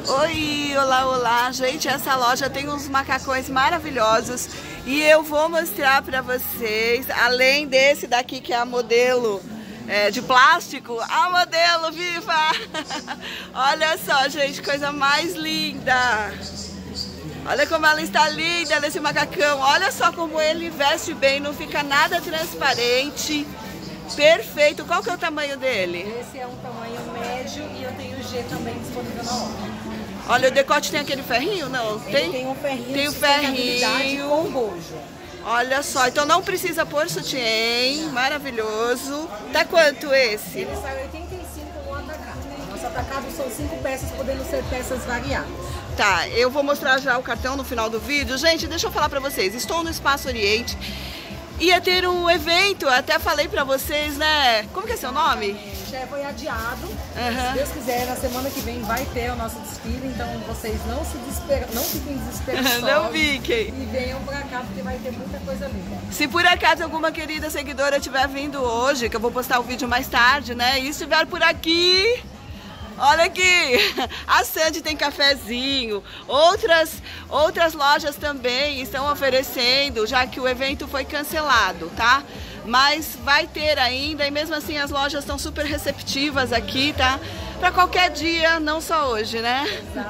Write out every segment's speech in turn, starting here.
Oi, olá, olá, gente, essa loja tem uns macacões maravilhosos e eu vou mostrar pra vocês, além desse daqui que é a modelo de plástico, a modelo viva. Olha só, gente, coisa mais linda. Olha como ela está linda nesse macacão, olha só como ele veste bem, não fica nada transparente. Perfeito. Qual que é o tamanho dele? Esse é um tamanho médio e eu tenho G também disponível na loja. Olha, o decote tem aquele ferrinho? Não, tem? Tem um ferrinho. Tem o ferrinho. Com bojo. Olha só, então não precisa pôr sutiã, maravilhoso. Tá quanto esse? Ele sai 85 no atacado. Nosso atacado são 5 peças, podendo ser peças variadas. Tá, eu vou mostrar já o cartão no final do vídeo. Gente, deixa eu falar pra vocês, estou no Espaço Oriente. Ia ter um evento, até falei pra vocês, né? Como que é seu nome? Já foi adiado. Se Deus quiser, na semana que vem vai ter o nosso desfile, então vocês não fiquem desesperados. Não fiquem. E venham pra cá, porque vai ter muita coisa linda. Se por acaso alguma querida seguidora estiver vindo hoje, que eu vou postar o vídeo mais tarde, né? E estiver por aqui... Olha aqui, a Sandy tem cafezinho, outras lojas também estão oferecendo, já que o evento foi cancelado, tá? Mas vai ter ainda e mesmo assim as lojas estão super receptivas aqui, tá? Para qualquer dia, não só hoje, né?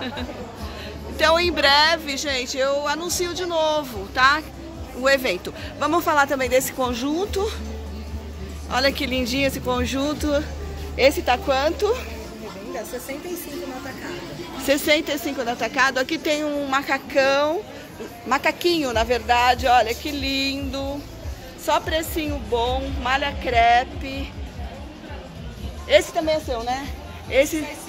Então em breve, gente, eu anuncio de novo, tá? O evento. Vamos falar também desse conjunto. Olha que lindinho esse conjunto. Esse tá quanto? 65 no atacado. 65 no atacado. Aqui tem um macaquinho, na verdade. Olha que lindo. Só precinho bom, malha crepe. Esse também é seu, né? Esse é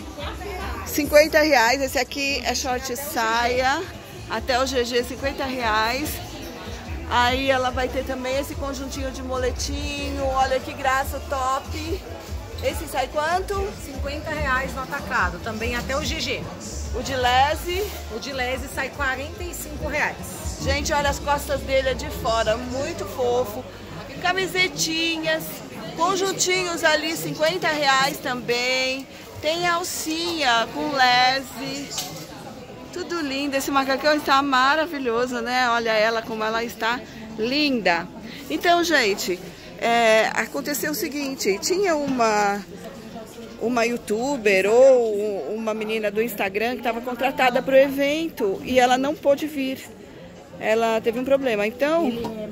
50 reais. Esse aqui é short saia. Até o GG, 50 reais. Aí ela vai ter também esse conjuntinho de moletinho. Olha que graça, top. Esse sai quanto? 50 reais no atacado, também até o GG. O de lese? O de lese sai 45 reais. Gente, olha as costas dele é de fora, muito fofo. Camisetinhas, conjuntinhos ali, 50 reais também. Tem alcinha com lese. Tudo lindo, esse macacão está maravilhoso, né? Olha ela como ela está linda. Então, gente... aconteceu o seguinte, tinha uma youtuber ou uma menina do Instagram que estava contratada para o evento e ela não pôde vir, ela teve um problema, então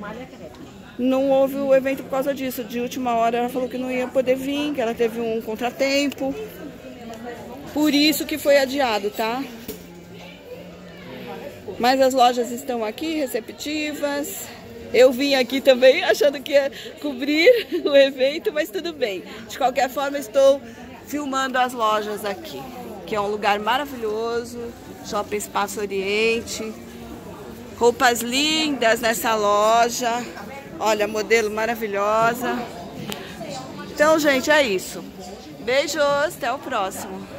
não houve o evento por causa disso. De última hora ela falou que não ia poder vir, que ela teve um contratempo, por isso que foi adiado, tá? Mas as lojas estão aqui receptivas. Eu vim aqui também achando que ia cobrir o evento, mas tudo bem. De qualquer forma, estou filmando as lojas aqui, que é um lugar maravilhoso, Shopping Espaço Oriente. Roupas lindas nessa loja. Olha, modelo maravilhosa. Então, gente, é isso. Beijos, até o próximo.